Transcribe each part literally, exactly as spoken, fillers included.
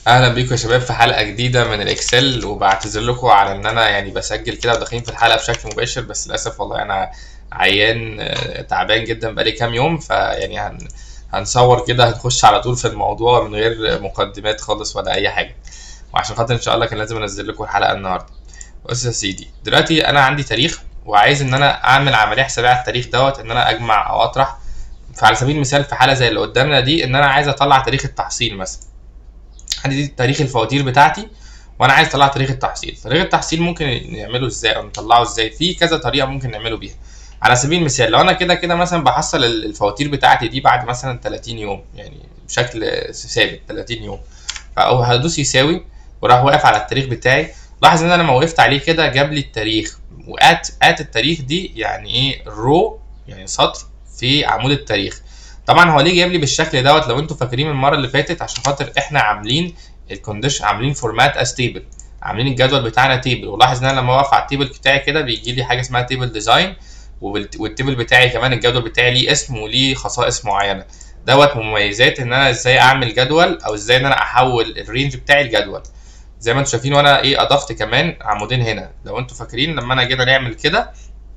اهلا بيكم يا شباب في حلقه جديده من الاكسل، وبعتذر لكم على ان انا يعني بسجل كده وداخلين في الحلقه بشكل مباشر، بس للاسف والله انا عيان آه، تعبان جدا بقالي كام يوم. فيعني هن هنصور كده، هنخش على طول في الموضوع من غير مقدمات خالص ولا اي حاجه، وعشان خاطر ان شاء الله كان لازم انزل لكم الحلقه النهارده. بص يا سيدي، دلوقتي انا عندي تاريخ وعايز ان انا اعمل عمليه حسابيه على التاريخ دوت، ان انا اجمع او اطرح. فعلى سبيل المثال في حاله زي اللي قدامنا دي، ان انا عايز اطلع تاريخ التحصيل مثلا. عندي دي تاريخ الفواتير بتاعتي وانا عايز اطلع تاريخ التحصيل. تاريخ التحصيل ممكن نعمله ازاي او نطلعه ازاي؟ في كذا طريقه ممكن نعمله بيها. على سبيل المثال لو انا كده كده مثلا بحصل الفواتير بتاعتي دي بعد مثلا تلاتين يوم، يعني بشكل ثابت تلاتين يوم، فاول هدوس يساوي وراح واقف على التاريخ بتاعي. لاحظ ان انا لما وقفت عليه كده جاب لي التاريخ، وات ات التاريخ دي يعني ايه؟ رو، يعني سطر في عمود التاريخ. طبعا هو ليه جايب لي بالشكل دوت؟ لو انتوا فاكرين من المره اللي فاتت، عشان خاطر احنا عاملين الكونديشن، عاملين فورمات از تيبل، عاملين الجدول بتاعنا تيبل. ولاحظ ان انا لما اقف على التيبل بتاعي كده بيجي لي حاجه اسمها تيبل ديزاين، والتيبل بتاعي كمان الجدول بتاعي ليه اسم وليه خصائص معينه. دوت مميزات ان انا ازاي اعمل جدول، او ازاي ان انا احول الرينج بتاعي لجدول زي ما انتم شايفين. وانا ايه اضفت كمان عمودين هنا. لو انتوا فاكرين لما انا جينا نعمل كده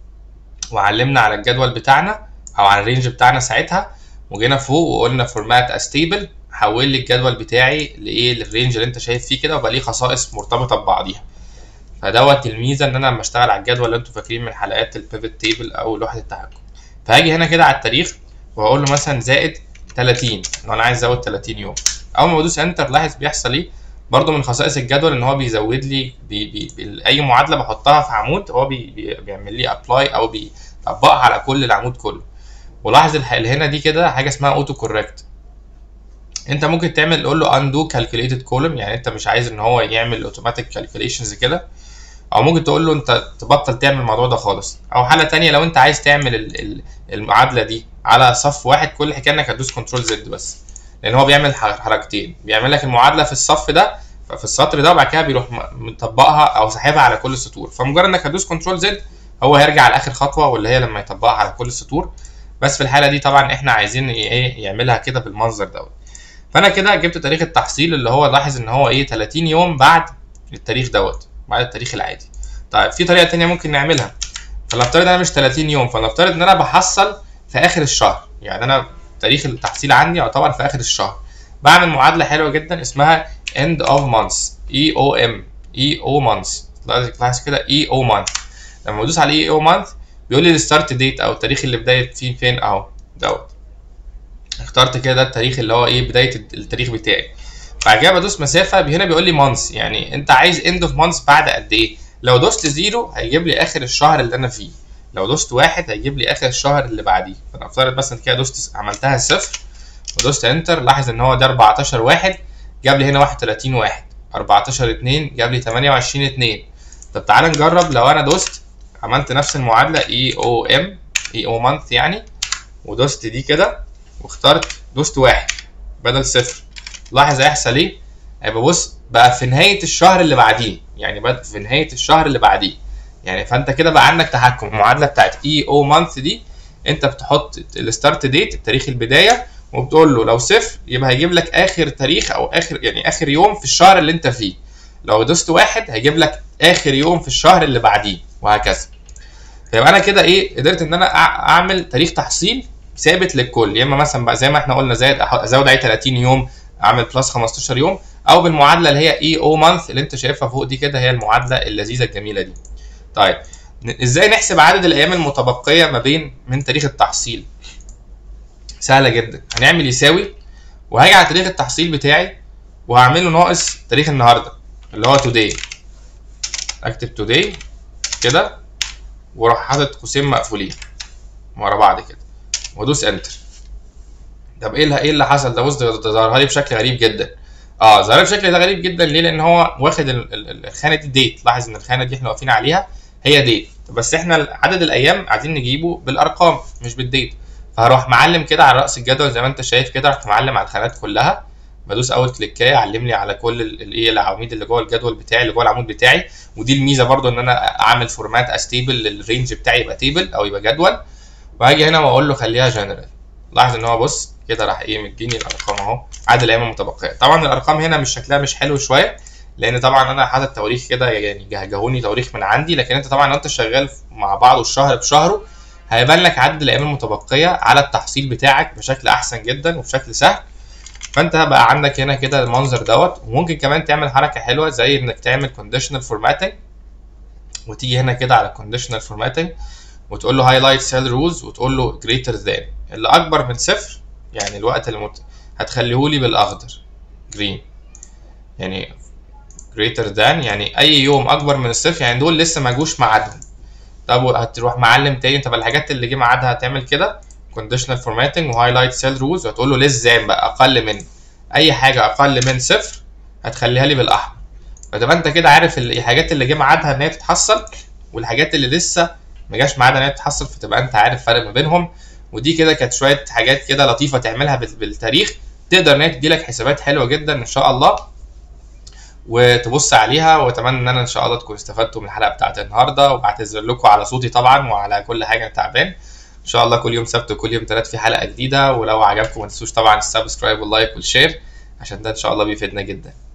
وعلمنا على الجدول بتاعنا او على الرينج بتاعنا ساعتها، وجينا فوق وقلنا فورمات از تيبل، حول لي الجدول بتاعي لايه؟ للرينج اللي انت شايف فيه كده، وبقى ليه خصائص مرتبطه ببعضيها. فدوت الميزه ان انا لما اشتغل على الجدول اللي انتوا فاكرين من حلقات البيفت تيبل او لوحه التحكم. فهاجي هنا كده على التاريخ واقول له مثلا زائد تلاتين، لو انا عايز ازود تلاتين يوم. اول ما بدوس انتر لاحظ بيحصل ايه؟ برده من خصائص الجدول ان هو بيزود لي بي بي بي اي معادله بحطها في عمود هو بي بي بيعمل لي ابلاي او بيطبقها على كل العمود كله. ولاحظ اللي هنا دي كده حاجه اسمها اوتو كوركت. انت ممكن تعمل تقول له اندو كالكوليتد كولوم، يعني انت مش عايز ان هو يعمل اوتوماتيك كالكوليشنز كده، او ممكن تقول له انت تبطل تعمل الموضوع ده خالص. او حاله تانية لو انت عايز تعمل المعادله دي على صف واحد، كل حكايه انك هتدوس كنترول زد بس، لان هو بيعمل حركتين، بيعمل لك المعادله في الصف ده في السطر ده، وبعد كده بيروح مطبقها او ساحبها على كل السطور. فمجرد انك هتدوس كنترول زد هو هيرجع لاخر خطوه، واللي هي لما يطبقها على كل السطور. بس في الحاله دي طبعا احنا عايزين ايه؟ يعملها كده بالمنظر دوت. فانا كده جبت تاريخ التحصيل اللي هو لاحظ ان هو ايه؟ تلاتين يوم بعد التاريخ دوت، بعد التاريخ العادي. طيب في طريقه ثانيه ممكن نعملها. فلنفترض انا مش تلاتين يوم، فلنفترض ان انا بحصل في اخر الشهر، يعني انا تاريخ التحصيل عندي يعتبر في اخر الشهر. بعمل معادله حلوه جدا اسمها end of months، اي او ام، اي او months. لاحظ كده اي او month. لما بدوس على اي او month بيقول لي الستارت ديت او التاريخ اللي بدايه فيه فين اهو دوت. اخترت كده التاريخ اللي هو ايه؟ بدايه التاريخ بتاعي. بعد كده بدوس مسافه، هنا بيقول لي مانث، يعني انت عايز اند اوف مانث بعد قد ايه؟ لو دوست زيرو هيجيب لي اخر الشهر اللي انا فيه، لو دوست واحد هيجيب لي اخر الشهر اللي بعديه. فانا افترض مثلا كده دوست عملتها صفر ودوست انتر، لاحظ ان هو ده اربعتاشر واحد جاب لي هنا واحد وتلاتين واحد، اربعتاشر اتنين جاب لي تمانية وعشرين اتنين. طب تعالى نجرب لو انا دوست عملت نفس المعادله اي او ام، اي او مانث يعني، ودوست دي كده واخترت دوست واحد بدل صفر، لاحظ هيحصل ايه؟ هيبقى بص بقى في نهايه الشهر اللي بعديه، يعني بقى في نهايه الشهر اللي بعديه. يعني فانت كده بقى عندك تحكم. المعادله بتاعت اي او مانث دي انت بتحط الستارت ديت، التاريخ البدايه، وبتقول له لو صفر يبقى هيجيب لك اخر تاريخ او اخر يعني اخر يوم في الشهر اللي انت فيه. لو دوست واحد هيجيب لك اخر يوم في الشهر اللي بعديه، وهكذا. فيبقى انا كده ايه؟ قدرت ان انا اعمل تاريخ تحصيل ثابت للكل. يا اما مثلا بقى زي ما احنا قلنا زائد ازود عليه تلاتين يوم، اعمل بلس خمستاشر يوم، او بالمعادله اللي هي اي او مانث اللي انت شايفها فوق دي كده، هي المعادله اللذيذه الجميله دي. طيب ازاي نحسب عدد الايام المتبقيه ما بين من تاريخ التحصيل؟ سهله جدا. هنعمل يساوي، وهاجي على تاريخ التحصيل بتاعي وهعمله ناقص تاريخ النهارده اللي هو توداي. اكتب توداي كده واروح حاطط قوسين مقفولين ورا بعض كده وادوس انتر. طب ايه اللي ايه اللي حصل ده؟ بص ده ظهرها لي بشكل غريب جدا. اه ظهر لي بشكل ده غريب جدا ليه؟ لان هو واخد الخانه دي ديت. لاحظ ان الخانه دي احنا واقفين عليها هي ديت، بس احنا عدد الايام عايزين نجيبه بالارقام مش بالديت. فهروح معلم كده على راس الجدول زي ما انت شايف كده، رحت معلم على الخانات كلها، بدوس اول كليكايه علم لي على كل الايه العواميد اللي جوه الجدول بتاعي، اللي جوه العمود بتاعي. ودي الميزه برده ان انا اعمل فورمات از تيبل للرينج بتاعي يبقى تيبل او يبقى جدول. وهاجي هنا واقول له خليها جنرال. لاحظ ان هو بص كده راح ايه مديني الارقام اهو، عدد الايام المتبقيه. طبعا الارقام هنا مش شكلها مش حلو شويه، لان طبعا انا حاطط تواريخ كده يعني جهجهوني تواريخ من عندي، لكن انت طبعا لو انت شغال مع بعض والشهر بشهره هيبان لك عدد الايام المتبقيه على التحصيل بتاعك بشكل احسن جدا وبشكل سهل. فانت بقى عندك هنا كده المنظر دوت. وممكن كمان تعمل حركه حلوه زي انك تعمل كونديشنال فورماتنج، وتيجي هنا كده على كونديشنال فورماتنج وتقول له هايلايت سيل رولز وتقول له جريتر ذان، اللي اكبر من صفر يعني الوقت اللي مت... هتخليه لي بالاخضر جرين، يعني greater than يعني اي يوم اكبر من الصفر، يعني دول لسه ما جوش ميعادهم. طب هتروح معلم تاني، طب الحاجات اللي جه ميعادها هتعمل كده conditional formatting وهايلايت سيل رولز وهتقول له less than بقى اقل من، اي حاجه اقل من صفر هتخليها لي بالاحمر. فتبقى انت كده عارف الحاجات اللي جه ميعادها ان هي تتحصل والحاجات اللي لسه ما جاش ميعادها ان هي تتحصل، فتبقى انت عارف الفرق ما بينهم. ودي كده كانت شويه حاجات كده لطيفه تعملها بالتاريخ، تقدر ان هي تدي لك حسابات حلوه جدا ان شاء الله وتبص عليها. واتمنى ان انا ان شاء الله تكونوا استفدتوا من الحلقه بتاعت النهارده، وبعتذر لكم على صوتي طبعا وعلى كل حاجه تعبان. ان شاء الله كل يوم سبت وكل يوم ثلاث في حلقه جديده، ولو عجبكم ما تنسوش طبعا السبسكرايب واللايك والشير عشان ده ان شاء الله بيفيدنا جدا.